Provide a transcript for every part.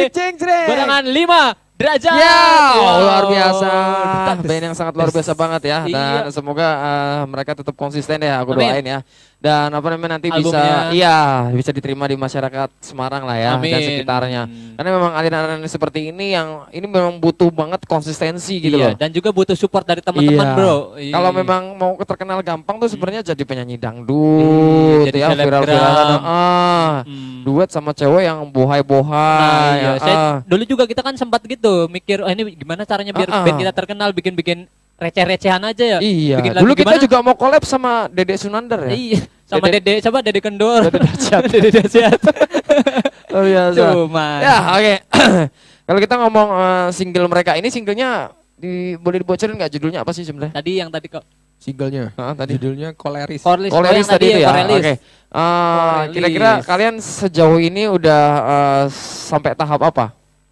Jeng-jeng. Barengan 5 derajat. Ya, Wow. luar biasa. Band yang sangat luar biasa banget ya. Dan Iya. semoga mereka tetap konsisten ya, aku Amin. doain ya. Dan apa namanya nanti Albumnya. bisa diterima di masyarakat Semarang lah ya dan Amin. sekitarnya. Karena memang aliran-aliran seperti ini yang ini memang butuh banget konsistensi gitu Iya, loh. dan juga butuh support dari teman-teman, Iya. bro. Kalau Iya. memang mau terkenal gampang tuh sebenarnya jadi penyanyi dangdut Jadi ya, selebgram. viral-viralan. Duet sama cewek yang Nah, bohai-bohai. iya. Dulu juga kita kan sempat gitu mikir, oh ini gimana caranya biar band kita terkenal, bikin receh-recehan aja ya. Iya. Bikin lagu Dulu kita gimana? juga mau collab sama Dede Sunandar ya. Iya, sama Dede- Dede Kendor. Dede Dahsyat. Dede Dahsyat. Oh biasa. Cuma. Ya, oke. Kalau kita ngomong single mereka ini, singlenya boleh dibocorin nggak judulnya apa sih sebenarnya? Tadi yang tadi kok Singlenya, Tadi judulnya Koleris. Korlis, Koleris yang tadi itu ya. Korelis. Oke. Korelis. Kira-kira kalian sejauh ini udah sampai tahap apa?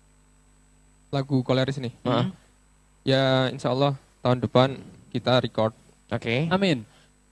Lagu Koleris nih. Heeh. Ya insya Allah tahun depan kita record. Oke. Amin.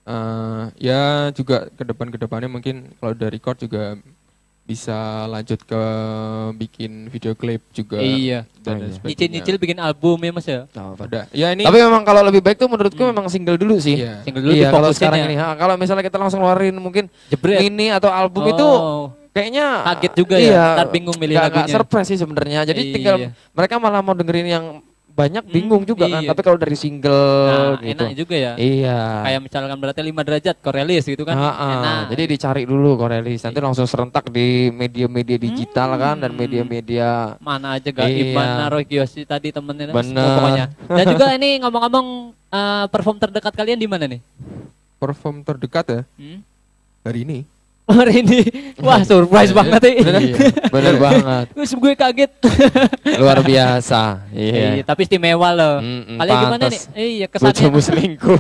Ya juga ke depannya mungkin kalau udah record juga bisa lanjut ke bikin video klip juga. Iya. Dan Oh, iya. sebagainya. Nyicil-nyicil bikin album ya Mas ya. Udah. Ya ini. Tapi memang kalau lebih baik tuh menurutku memang single dulu sih. Iya. Single dulu Iya, kalau difokusin sekarang ya. ini. Kalau misalnya kita langsung ngeluarin mungkin Jebret. mini atau album itu kayaknya Kaget juga ya, ntar bingung milih nggak lagunya. surprise sih sebenarnya. Jadi Iya. tinggal mereka malah mau dengerin yang banyak bingung juga kan. iya. Tapi kalau dari single Nah, gitu. enak juga ya. Iya. Kayak misalkan berarti 5 derajat Korelis gitu kan. Enak. Jadi dicari dulu Korelis. Nanti langsung serentak di media-media digital kan dan media-media. Mana aja gak Iya. Iban naruh Kiyoshi tadi temennya Bener. pokoknya. Dan juga ini ngomong-ngomong perform terdekat kalian di mana nih? Perform terdekat ya hari ini. Hari ini. Wah, surprise banget ya. Bener banget. Terus gue kaget. Luar biasa. Iya. Iya, tapi istimewa loh. Kalian gimana nih? pantes. Iya, kesannya. Bojomu selingkuh.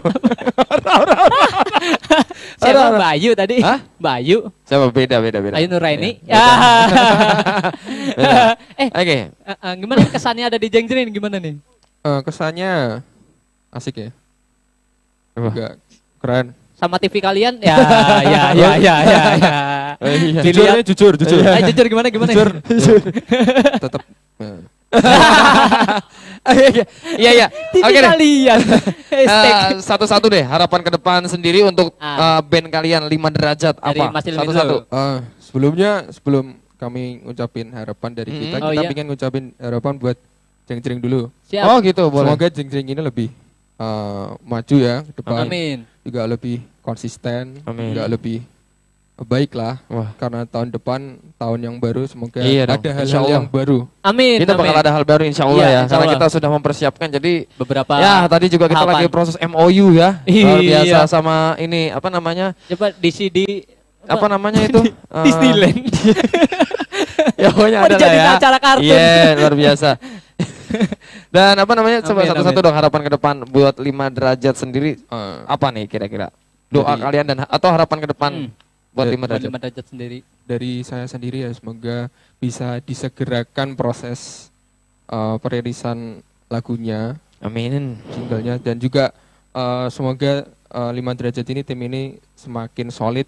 Siapa Bayu tadi? Hah? Bayu. Siapa beda. Ayu Nuraini. Iya, beda. Oke. Gimana nih kesannya ada di Jengjerin gimana nih? Kesannya asik ya. Wah. Juga keren. Sama TV kalian? Ya. Dilihat. Jujur. Jujur gimana? Tetap. Iya. TV Oke deh. kalian. Hashtag. Satu-satu deh harapan ke depan sendiri untuk band kalian 5 derajat Dari apa? Mas Ilmi Satu-satu. dulu. Sebelum kami ngucapin harapan dari kita, Oh, kita iya. ingin ngucapin harapan buat Jeng-Jeng dulu. Siap. Oh gitu boleh. Semoga Jeng-Jeng ini lebih maju ya ke depan. Amin. Juga lebih konsisten, Amin. juga lebih baik lah. Wah. Karena tahun depan tahun yang baru, semoga Iya dong, ada insya hal-hal Allah. yang baru. Amin. Kita bakal amin. ada hal baru insya Allah Iya, ya. insya Karena Allah. kita sudah mempersiapkan. Jadi beberapa. ya tadi juga kita tahapan. lagi proses MOU ya. Luar Iya. biasa sama ini apa namanya? Coba di CD Apa namanya itu? Disneyland. Ya pokoknya Mau ada lah dijadiin ya. acara kartun. Iya, luar biasa. Dan apa namanya? Coba Amin, satu-satu amin. dong harapan ke depan buat 5 derajat sendiri. Apa nih kira-kira? Doa Jadi- kalian dan atau harapan ke depan buat 5 Buat derajat. 5 derajat sendiri. Dari saya sendiri ya, semoga bisa disegerakan proses perilisan lagunya, Amin. singlenya, dan juga semoga 5 derajat ini tim ini semakin solid,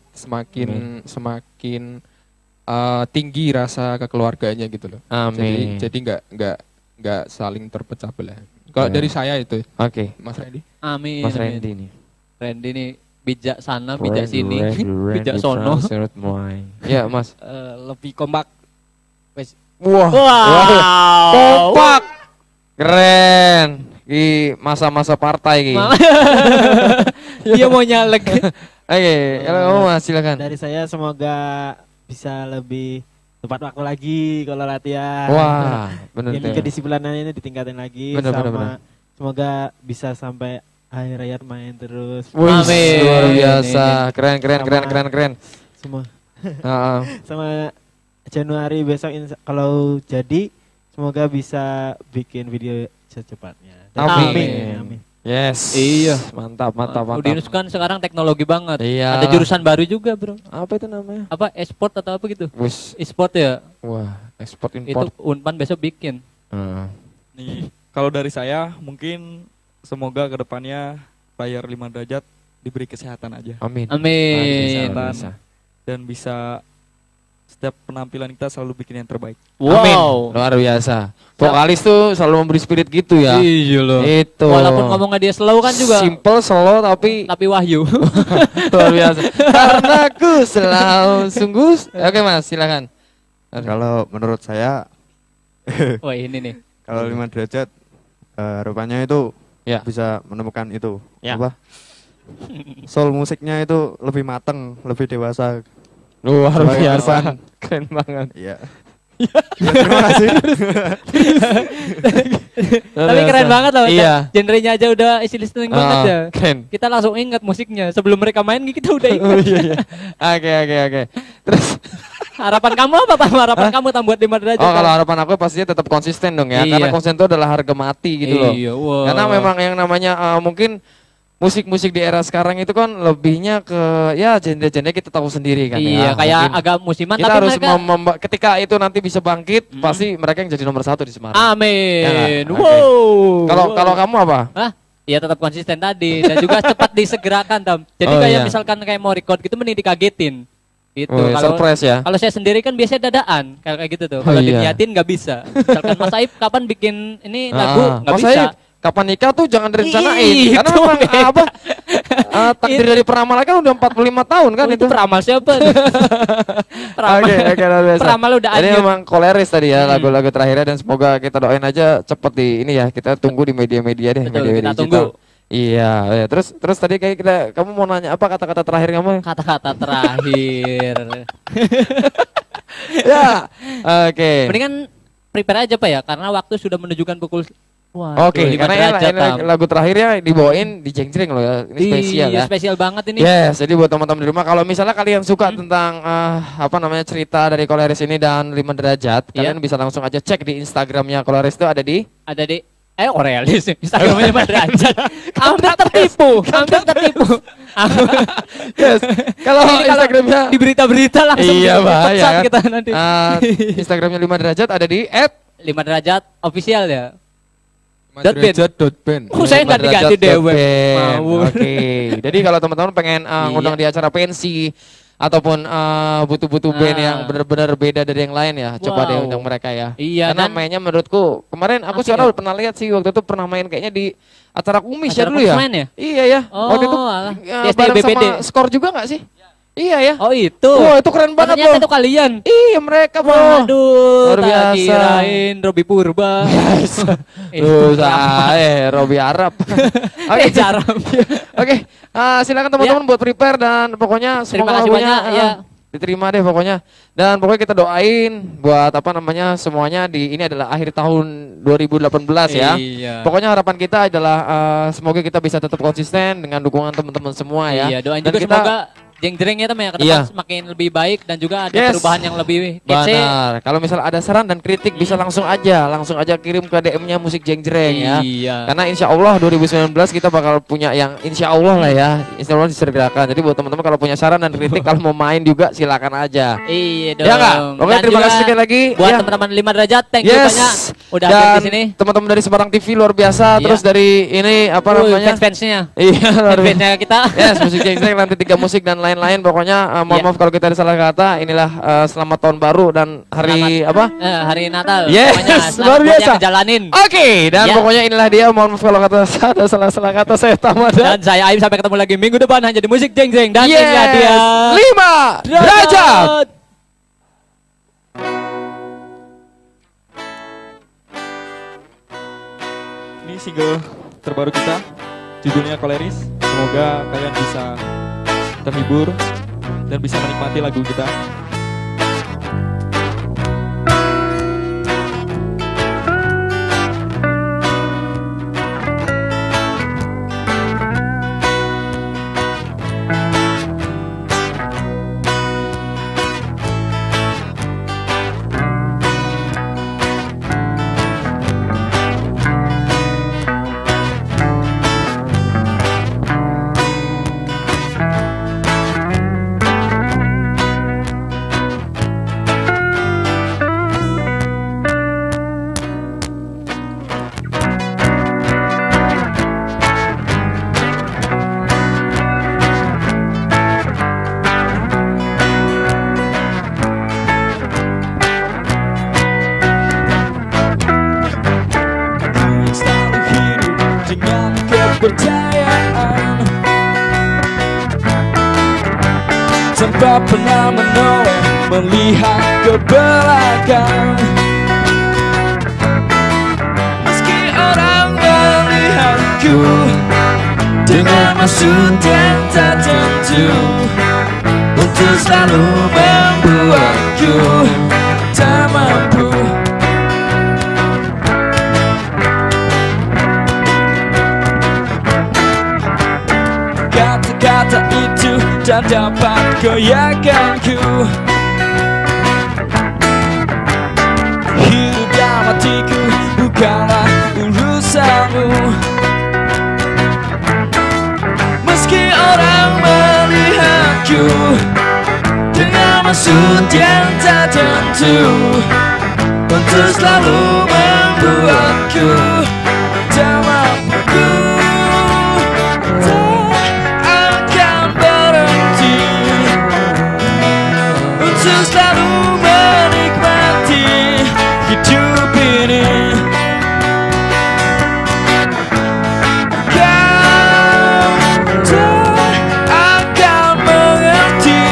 semakin tinggi rasa kekeluarganya gitu loh. Amin. Jadi nggak saling terpecah belah. Kalau Ya. dari saya itu, Oke. Mas Randy. Amin. Mas amin. Randy nih. Randy nih bijak sana, bijak sini, Randy bijak sono. Fraserot Moai. Ya, Mas. Lebih kompak. Wes, Wah. Wow. Kompak. Keren. Di masa-masa partai gitu. Dia mau nyalek. Oke, kalau Mas silakan. dari saya semoga bisa lebih tepat waktu lagi kalau latihan. Wah, bener Ini tuh. kedisiplinannya ini ditingkatin lagi. Bener, sama bener, bener. semoga bisa sampai akhir hayat main terus. Wih, Amin. luar biasa. Keren. Sama- Semua Heeh. sama Januari besok kalau jadi semoga bisa bikin video secepatnya. Amin. Yes. Iya. Mantap. Udinus kan sekarang teknologi banget. Iya. Ada jurusan baru juga, Bro. Apa itu namanya? Apa e-sport atau apa gitu? Wis. E-sport ya. Wah, ekspor Itu impor. Unpan besok bikin. Heeh. Nih, kalau dari saya mungkin semoga kedepannya layar 5 derajat diberi kesehatan aja Amin. Amin. Bisa. dan bisa setiap penampilan kita selalu bikin yang terbaik. Amin. Luar biasa. Vokalis tuh selalu memberi spirit gitu ya. Iya loh. Itu. Walaupun ngomongnya dia slow kan juga. Simple, slow tapi Wahyu. luar biasa. Karena aku selalu sungguh. Oke Mas, silakan. Kalau menurut saya Wah ini nih. kalau 5 derajat harapannya itu Ya. bisa menemukan itu Ya. apa? Soul musiknya itu lebih mateng, lebih dewasa. Luar Sebagai biasa. depan. Keren banget. Iya. Ya, terima kasih. Tapi keren banget loh. Iya. Genrenya aja udah easy listening banget ya. Keren. Kita langsung ingat musiknya. Sebelum mereka main kita udah ingat. Oh iya iya. Oke. Terus Harapan kamu apa Pak? Harapan kamu tam buat 5 derajat? oh kalau harapan aku pastinya tetap konsisten dong ya. Iya. Karena konsisten itu adalah harga mati gitu loh. Iya, wah. Karena memang yang namanya mungkin musik-musik di era sekarang itu kan lebihnya ke ya genre-genre kita tahu sendiri kan Iya, ya. kayak Mungkin agak musiman kita tapi harus mereka ketika itu nanti bisa bangkit pasti mereka yang jadi nomor 1 di Semarang. Amin. Ya nggak? Oke. Wow. Kalau kamu apa? Hah? Ya tetap konsisten tadi dan juga cepat disegerakan Tam. Jadi Oh, kayak iya. misalkan kayak mau record gitu mending dikagetin. Gitu. Oh, ya, surprise ya. Kalau saya sendiri kan biasanya dadaan kayak gitu tuh. Oh, Kalau iya. diniatin nggak bisa. Misalkan Mas Aib kapan bikin ini lagu nggak Mas bisa. Aib, kapan nikah tuh jangan direncanain. Ih, Karena itu memang beda. apa? Takdir dari peramal kan udah 45 tahun kan Oh, itu peramal siapa? Peramal. Oke, luar biasa. Peramal udah Jadi anjir. memang koleris tadi ya lagu-lagu terakhirnya dan semoga kita doain aja cepet di ini ya. Kita tunggu di media-media deh, Betul, media kita digital. tunggu. Iya, ya. Terus tadi kayak kamu mau nanya apa kata-kata terakhir kamu? Kata-kata terakhir. Ya. Oke. Mendingan prepare aja Pak ya karena waktu sudah menunjukkan pukul Oke, karena ini lagu terakhirnya dibawain di Jeng-Jreng loh ya. Ini spesial iya, ya. spesial banget ini. Yes, jadi buat teman-teman di rumah kalau misalnya kalian suka tentang apa namanya cerita dari Koleris ini dan 5 derajat, kalian bisa langsung aja cek di Instagramnya Koleris itu ada di Ada di Orealis Instagramnya 5 derajat. Hampir tertipu. Yes. Kalau Ini Instagramnya di berita-berita langsung Iya, bahaya dipecat kan? kita nanti. Instagramnya 5 derajat ada di 5 derajat official ya. derajat.band. Oh, saya nggak diganti dewe. Mau. Oke. Jadi kalau teman-teman pengen ngundang di acara pensi ataupun butuh-butuh band yang benar-benar beda dari yang lain ya, coba deh undang mereka ya. Iya, Karena dan mainnya menurutku kemarin aku asik sekarang ya? pernah lihat sih waktu itu pernah main kayaknya di acara kumis ya Acara dulu ya. kumis main ya? Iya ya. Oh, waktu itu alah. Di bareng SDBPD. sama Skor juga nggak sih? Iya ya. Oh itu. Wah, itu keren banget Ternyata loh. itu kalian. Iya mereka bro. Waduh, Luar tak biasa. kirain Robi Purba. Robi Arab. Oke, Jarang. Oke, silakan teman-teman buat prepare dan pokoknya Terima semoga kasih lagunya banyak, ya. diterima deh pokoknya. Dan pokoknya kita doain buat apa namanya semuanya di ini adalah akhir tahun 2018 ya. Iya. Pokoknya harapan kita adalah semoga kita bisa tetap konsisten dengan dukungan teman-teman semua ya. Iya, doain Dan juga kita semoga Jeng-Jreng ya teman ya ke depan Iya. semakin lebih baik dan juga ada Yes. perubahan yang lebih kece. benar. Kalau misal ada saran dan kritik bisa langsung aja kirim ke DM-nya Musik Jeng-Jreng ya. Iya. Karena insya Allah 2019 kita bakal punya yang insya Allah lah ya, insya Allah disegerakan. Jadi buat teman-teman kalau punya saran dan kritik kalau mau main juga silakan aja. Iya dong. Ya nggak? Oke, Dan terima juga kasih sekali lagi. buat Ya. teman-teman 5 derajat, thank you Yes. banyak udah hadir Dan di sini. teman-teman dari Semarang TV luar biasa. Iya. Terus dari ini apa namanya? Fans-fansnya. Iya, luar biasa. Fans-fansnya kita. Yes, Musik Jeng-Jreng nanti 3 musik dan lain-lain. Pokoknya mohon Iya. maaf kalau kita ada salah kata. Inilah selamat tahun baru dan hari apa? Hari Natal. Yes, Pokoknya selamat luar buat biasa. yang ngejalanin. Oke, dan Ya. pokoknya inilah dia. Mohon maaf kalau kata saya ada salah-salah kata saya Tamadan. Dan saya Aim sampai ketemu lagi minggu depan hanya di Musik Jeng-Jreng dan ini dia 5 derajat. Ini single terbaru kita, judulnya Koleris. Semoga kalian bisa terhibur dan bisa menikmati lagu kita. kepercayaan, tanpa pernah menoleh melihat ke belakang. Meski orang melihatku dengan maksud yang tak tentu, untuk selalu membuatku tak mampu. Kata-kata itu tak dapat goyahkanku. Hidup dan matiku bukanlah urusanmu. Meski orang melihatku dengan maksud yang tak tentu, untuk selalu membuatku tak mampu. Selalu menikmati hidup ini. Kau tak akan mengerti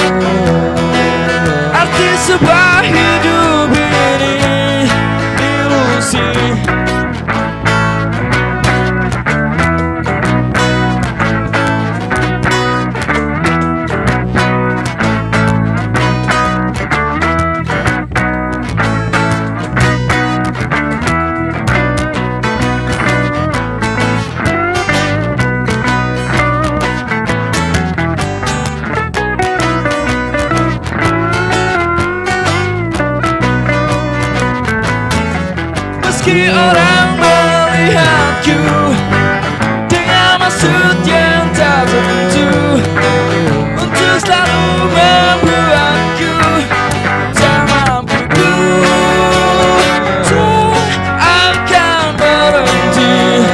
arti sebuah hidup ini ilusi. Meski orang melihatku dengan maksud yang tak tentu, untuk selalu membuatku tak mampu. Tak akan berhenti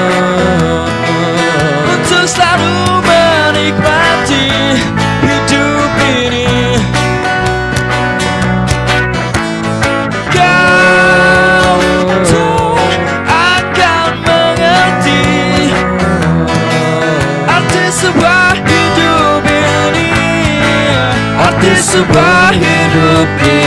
untuk selalu menikmati hidup ini. Sebuah hidup ini, arti sebuah hidup ini.